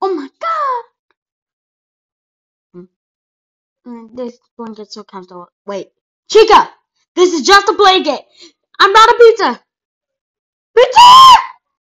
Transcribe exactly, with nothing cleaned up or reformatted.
Oh my god! Mm, mm, This one gets so comfortable. Wait. Chica! This is just a play game! I'm not a pizza! Pizza!